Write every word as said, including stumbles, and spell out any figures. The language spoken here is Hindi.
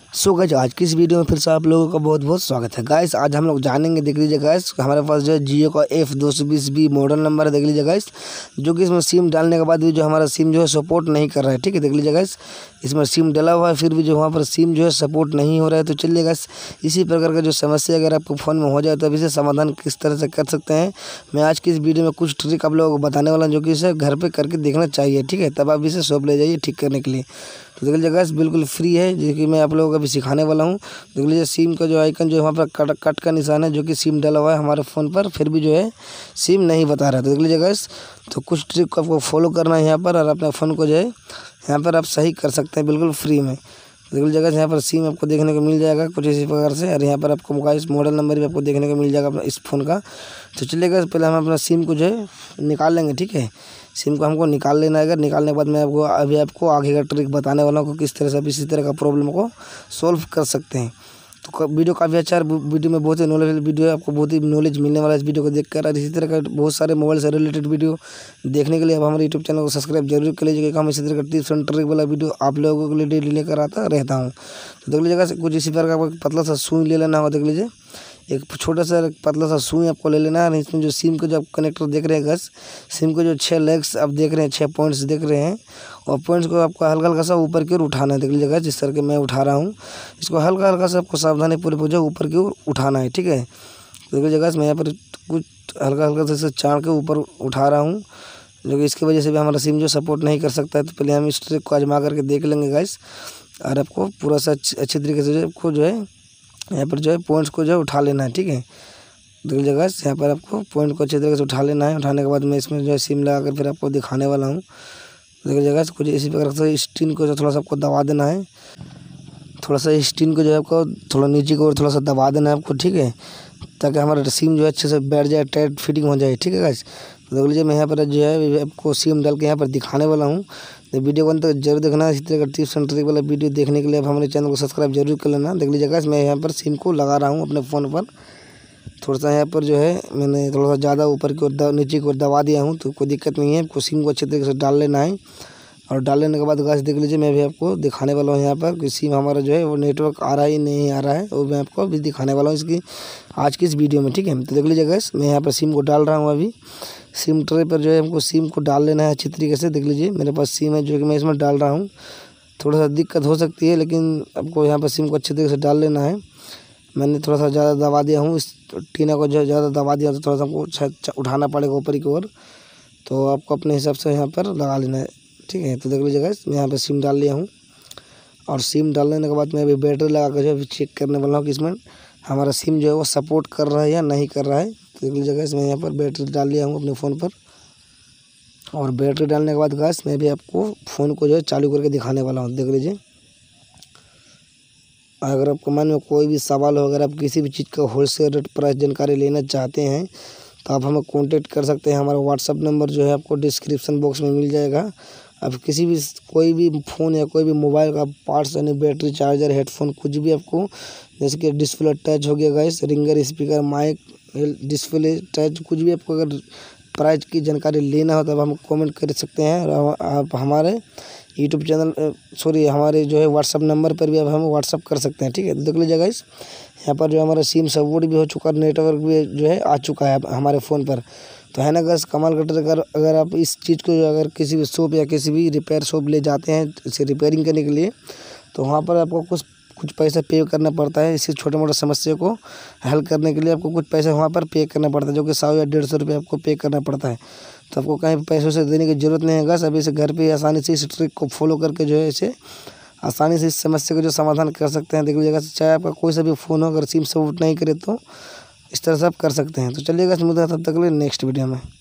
सो गाइस आज की इस वीडियो में फिर से आप लोगों का बहुत बहुत स्वागत है। गाइस आज हम लोग जानेंगे, देख लीजिए गाइस हमारे पास जो है जियो का एफ दो सौ बीस बी मॉडल नंबर है। देख लीजिए गाइस, जो कि इसमें सिम डालने के बाद भी जो हमारा सिम जो है सपोर्ट नहीं कर रहा है। ठीक है, देख लीजिए गाइस, इसमें सिम डला हुआ है फिर भी जो वहाँ पर सिम जो है सपोर्ट नहीं हो रहा है। तो चलिए गाइस, इसी प्रकार का जो समस्या अगर आपको फ़ोन में हो जाए तो अब इसे समाधान किस तरह से कर सकते हैं, मैं आज की इस वीडियो में कुछ ट्रिक आप लोगों को बताने वाला हूँ, जो कि इसे घर पर करके देखना चाहिए। ठीक है, तब आप इसे शॉप ले जाइए ठीक करने के लिए। तो देख लीजिए गाइस, बिल्कुल फ्री है, जो कि मैं आप लोगों को अभी सिखाने वाला हूँ। देख लीजिए सिम का जो आइकन जो है वहाँ पर कट कट का निशान है, जो कि सिम डाला हुआ है हमारे फ़ोन पर, फिर भी जो है सिम नहीं बता रहा है। तो देख लीजिए गाइस, तो कुछ ट्रिक को आपको फॉलो करना है यहाँ पर, और अपने फ़ोन को जो है यहाँ पर आप सही कर सकते हैं बिल्कुल फ्री में। देख लीजिए गाइस, यहाँ पर सिम आपको देखने को मिल जाएगा कुछ इसी प्रकार से, और यहाँ पर आपको गाइस मॉडल नंबर भी आपको देखने को मिल जाएगा अपना इस फ़ोन का। तो चलिए गाइस, पहले हम अपना सिम को जो है निकाल लेंगे। ठीक है, सिम को हमको निकाल लेना है। अगर निकालने के बाद मैं आपको अभी आपको आगे का ट्रिक बताने वाला हूँ कि किस तरह से आप इसी तरह का प्रॉब्लम को सॉल्व कर सकते हैं। तो वीडियो काफ़ी अच्छा है, वीडियो में बहुत ही नॉलेज वीडियो है, आपको बहुत ही नॉलेज मिलने वाला है इस वीडियो को देखकर। और इसी तरह का बहुत सारे मोबाइल से रिलेटेड वीडियो देखने के लिए आप हमारे यूट्यूब चैनल को सब्सक्राइब जरूर कर लीजिए, क्योंकि हम इसी तरह का टिप्स एंड ट्रिक वाला वीडियो आप लोगों के लिए डेली लेकर आता रहता हूँ। तो देख लीजिएगा, कुछ इसी प्रकार का पतला सा सुई ले लेना होगा। देख लीजिए, एक छोटा सा पतला सा सुई आपको ले लेना है। इसमें जो सिम का जो आप कनेक्टर देख रहे हैं गस, सिम को जो छः लेग्स आप देख रहे हैं, छः पॉइंट्स देख रहे हैं, और पॉइंट्स को आपको हल्का हल्का सा ऊपर की ओर उठाना है। देख लीजिएगा, जिस तरह के मैं उठा रहा हूँ, इसको हल्का हल्का सा आपको सावधानी पूरे पूरे ऊपर की ओर उठाना है। ठीक है, देख लीजिएगा, मैं यहाँ पर कुछ हल्का हल्का से चाड़ के ऊपर उठा रहा हूँ, जो कि इसकी वजह से भी हमारा सिम जो सपोर्ट नहीं कर सकता है। तो पहले हम इस ट्रिक को आजमा करके देख लेंगे गाइस, और आपको पूरा सा अच्छे तरीके से जो आपको जो है यहाँ पर जो है पॉइंट्स को जो है उठा लेना है। ठीक है, देख लीजिए गाइस, यहाँ पर आपको पॉइंट को अच्छे तरीके से उठा लेना है। उठाने के बाद मैं इसमें जो है सिम लगा कर फिर आपको दिखाने वाला हूँ। देख लीजिए गाइस, कुछ इसी प्रकार से स्क्रीन को जो थोड़ा सा आपको दबा देना है, थोड़ा सा स्क्रीन को जो है आपको थोड़ा नीचे की ओर थोड़ा सा दबा देना है आपको। ठीक है, ताकि हमारा सिम जो है अच्छे से बैठ जाए, टाइट फिटिंग हो जाए। ठीक है गाइस, तो देख लीजिए मैं यहाँ पर जो है आपको सिम डाल के यहाँ पर दिखाने वाला हूँ। तो वीडियो को अंत तक जरूर देखना। इसी तरह का टिप्स एंड ट्रिक वाला वीडियो देखने के लिए आप हमारे चैनल को सब्सक्राइब जरूर कर लेना। देख लीजिए गाइस, मैं यहाँ पर सिम को लगा रहा हूँ अपने फ़ोन पर। थोड़ा सा यहाँ पर जो है मैंने थोड़ा सा ज़्यादा ऊपर की ओर नीचे की ओर दबा दिया हूँ, तो कोई दिक्कत नहीं है। आपको सिम को अच्छे तरीके से डाल लेना है, और डाल लेने के बाद गाइस देख लीजिए मैं भी आपको दिखाने वाला हूँ यहाँ पर कि सिम हमारा जो है वो नेटवर्क आ रहा है नहीं आ रहा है, वो मैं आपको अभी दिखाने वाला हूँ इसकी आज की इस वीडियो में। ठीक है, तो देख लीजिए गाइस, मैं यहाँ पर सिम को डाल रहा हूँ। अभी सिम ट्रे पर जो है हमको सिम को डाल लेना है अच्छी तरीके से। देख लीजिए मेरे पास सिम है, जो कि मैं इसमें डाल रहा हूँ। थोड़ा सा दिक्कत हो सकती है, लेकिन आपको यहाँ पर सिम को अच्छी तरीके से डाल लेना है। मैंने थोड़ा सा ज़्यादा दबा दिया हूँ, इस टीना को जो ज़्यादा दबा दिया तो थोड़ा सा हमको उठाना पड़ेगा ऊपर की ओर, तो आपको अपने हिसाब से यहाँ पर लगा लेना है। ठीक है, तो देख लीजिए गाइस, मैं यहाँ पे सिम डाल लिया हूँ, और सिम डालने के बाद मैं अभी बैटरी लगा कर जो है चेक करने वाला हूँ कि इसमें हमारा सिम जो है वो सपोर्ट कर रहा है या नहीं कर रहा है। तो देख लीजिए गाइस, मैं यहाँ पर बैटरी डाल लिया हूँ अपने फ़ोन पर, और बैटरी डालने के बाद गाइस मैं भी आपको फ़ोन को जो है चालू करके दिखाने वाला हूँ। देख लीजिए, अगर आपको मन में कोई भी सवाल हो, अगर आप किसी भी चीज़ का होलसेल रेट प्राइस जानकारी लेना चाहते हैं, तो आप हमें कांटेक्ट कर सकते हैं। हमारा व्हाट्सअप नंबर जो है आपको डिस्क्रिप्शन बॉक्स में मिल जाएगा। आप किसी भी कोई भी फ़ोन या कोई भी मोबाइल का पार्ट्स यानी बैटरी, चार्जर, हेडफोन, कुछ भी आपको, जैसे कि डिस्प्ले टच हो गया guys, ringer, speaker, mic, display touch, कुछ भी आपको अगर प्राइस की जानकारी लेना हो तो आप हमें कमेंट कर सकते हैं। और आप हमारे यूट्यूब चैनल सॉरी हमारे जो है व्हाट्सअप नंबर पर भी आप हमें व्हाट्सअप कर सकते हैं। ठीक है, देख लीजिए गाइस, यहाँ पर जो हमारा सिम सपोर्ट भी हो चुका, नेटवर्क भी जो है आ चुका है हमारे फ़ोन पर। तो है ना गाइस, कमाल का ट्रिक। अगर अगर आप इस चीज़ को अगर किसी भी शॉप या किसी भी रिपेयर शॉप ले जाते हैं इसे रिपेयरिंग करने के लिए, तो वहाँ पर आपको कुछ कुछ पैसा पे करना पड़ता है। इसी छोटे मोटे समस्या को हल करने के लिए आपको कुछ पैसा वहाँ पर पे करना पड़ता है, जो कि सौ या डेढ़ सौ रुपये आपको पे करना पड़ता है। तो आपको कहीं पैसों से देने की ज़रूरत नहीं है गाइस। अभी इसे घर पे आसानी से इस ट्रिक को फॉलो करके जो है इसे आसानी से इस समस्या का जो समाधान कर सकते हैं। देख लीजिएगा, चाहे आपका कोई सा भी फ़ोन हो, अगर सिम सपोर्ट नहीं करे तो इस तरह से आप कर सकते हैं। तो चलिएगा, मिलते हैं तब तक के लिए नेक्स्ट वीडियो में।